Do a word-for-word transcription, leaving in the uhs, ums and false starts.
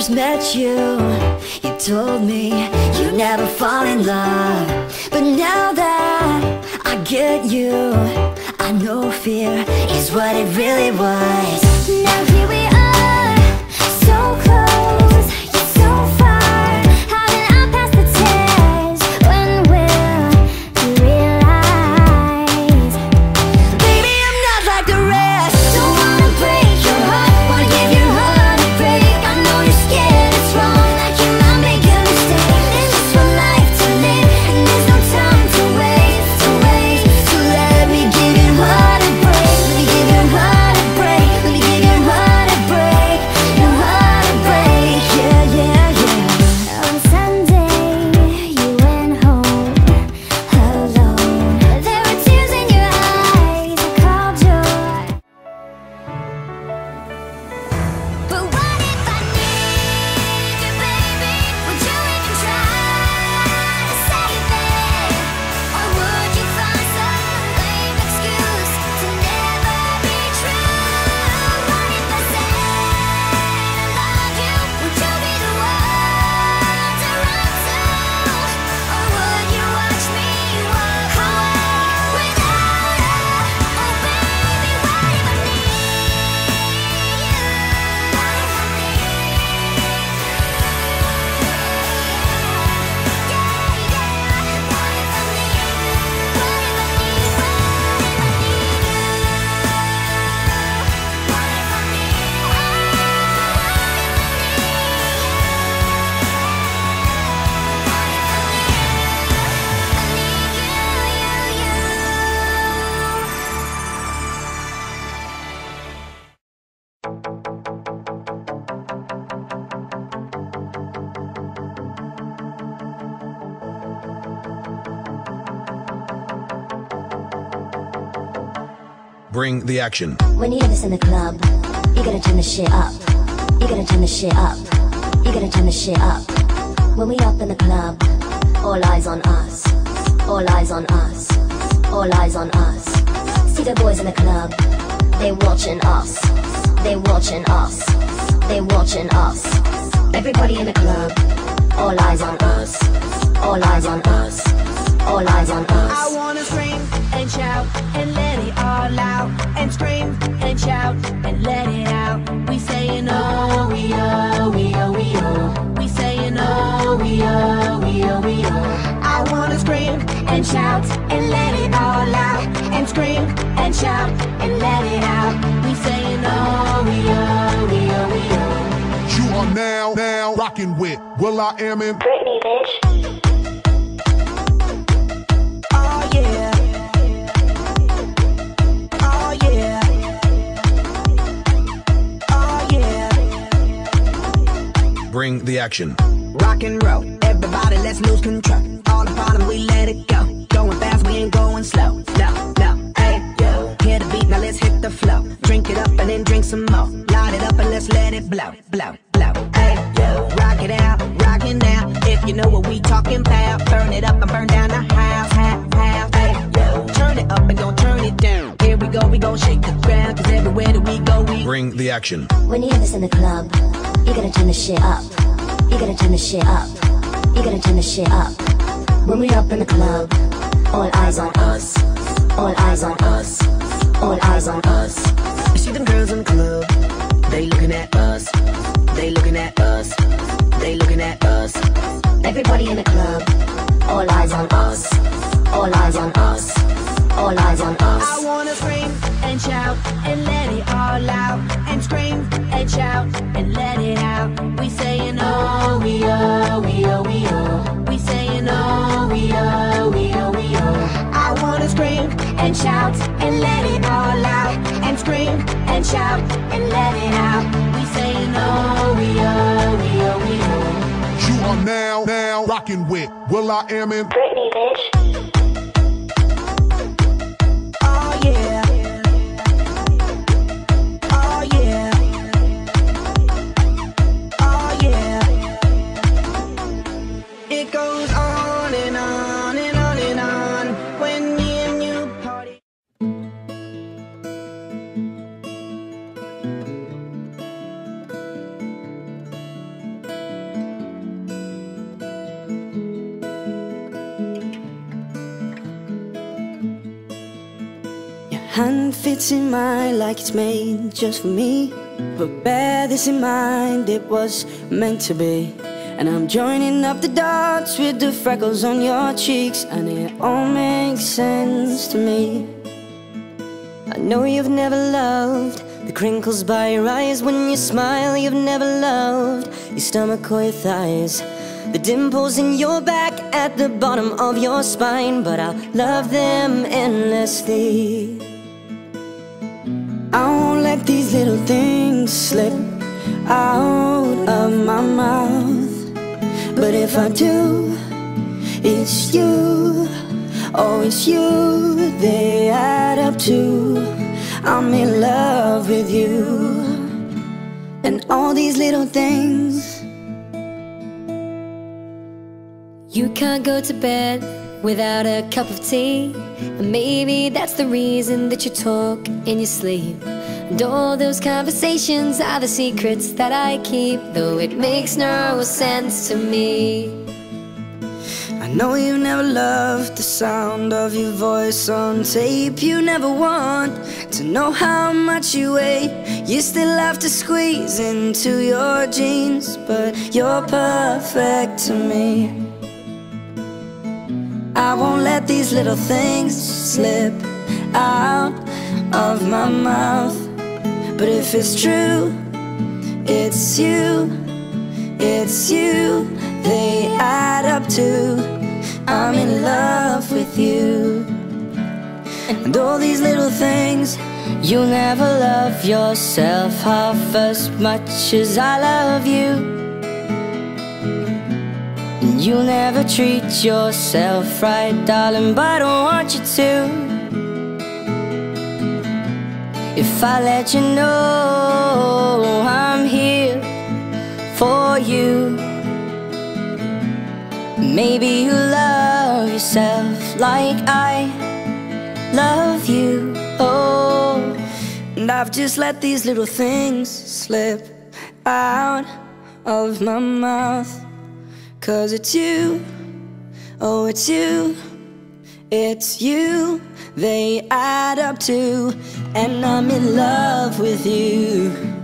first met you, you told me you'd never fall in love. But now that I get you, I know fear is what it really was. Now here we are, so close, yet so far. How did I pass the test? When will you realize? Baby, I'm not like the rest. Don't wanna break your heart, wanna give your heart a break. I know you're scared it's wrong, like you might make a mistake. There's just one life to live, and there's no time to waste, to waste. So let me give your heart a break. Let me give your heart a break. Let me give your heart a break. Your heart a break, yeah, yeah, yeah. On Sunday, you went home alone. There were tears in your eyes. I called your. But what if I need you, baby? Would you even try to save me? Or would you find some lame excuse to never be true? What if I said I love you? Would you be the one to run to? Or would you watch me walk away without a? Oh baby, what if I need you? What if I need you? Yeah, yeah. What if I need you? What if I need you? What if I need you? What if I need you? What Bring the action. When you hear this in the club, you gotta turn the shit up. You gotta turn the shit up. You gotta turn the shit up. When we up in the club, all eyes on us. All eyes on us. All eyes on us. See the boys in the club, they watching us. They watching us. They watching us. Everybody in the club, all eyes on us. All eyes on us. All eyes on us. I wanna scream and shout and let it all out. And scream and shout and let it out. We saying oh, we oh, we oh, we oh. We saying oh, we oh, we oh, we oh. I wanna scream and shout and let it all out. And scream and shout and let it out. We saying oh, we oh, we oh, we oh. You are now, now rocking with Will I Am in Britney, bitch. Oh yeah. Oh yeah. Oh yeah. Bring the action. Rock and roll, everybody let's lose control. All the bottom we let it go. Going fast, we ain't going slow. No, no, hey, yo. Hear the beat, now let's hit the flow. Drink it up and then drink some more. Light it up and let's let it blow, blow, blow. Hey, yo. Rock it out, rock it now. If you know what we talking about. Burn it up and burn down the house, half, half. Hey, yo. Turn it up and don't turn it down. Here we go, we gon' shake the ground. Cause everywhere that we go, we Bring the action. When you hear this in the club, you gotta turn the shit up. You gotta turn the shit up. You gotta turn the shit up. When we up in the club, all eyes on us. All eyes on us. All eyes on us. You see them girls in the club, they looking at us. They looking at us. They looking at us. Everybody in the club, all eyes on us. All eyes on us. All eyes on us. I wanna scream and shout and let it all out. And scream and shout and let it out. We saying oh, we oh, we oh, we oh. We saying oh, we oh, we oh, we oh. I wanna scream and shout and let it all out. And scream and shout and let it out. We saying oh, we oh, we oh, we oh. You are now, now rocking with Will I Am in Britney, bitch. Oh yeah. Oh yeah. Oh yeah. It goes on and on and on and on when me and you party. hand fits in mine like it's made just for me. But bear this in mind, it was meant to be. And I'm joining up the dots with the freckles on your cheeks, and it all makes sense to me. I know you've never loved the crinkles by your eyes when you smile. You've never loved your stomach or your thighs, the dimples in your back at the bottom of your spine. But I'll love them endlessly. I won't let these little things slip out of my mouth. But if I do, it's you, oh it's you, they add up to I'm in love with you. And all these little things. You can't go to bed without a cup of tea, and maybe that's the reason that you talk in your sleep. And all those conversations are the secrets that I keep, though it makes no sense to me. I know you never loved the sound of your voice on tape. You never want to know how much you weigh. You still have to squeeze into your jeans, but you're perfect to me. I won't let these little things slip out of my mouth. But if it's true, it's you, it's you, they add up to I'm in love with you. And all these little things. You'll never love yourself half as much as I love you. And you'll never treat yourself right, darling, but I don't want you to. If I let you know I'm here for you, maybe you love yourself like I love you. Oh, and I've just let these little things slip out of my mouth. 'Cause it's you, oh it's you, it's you, they add up to, and I'm in love with you.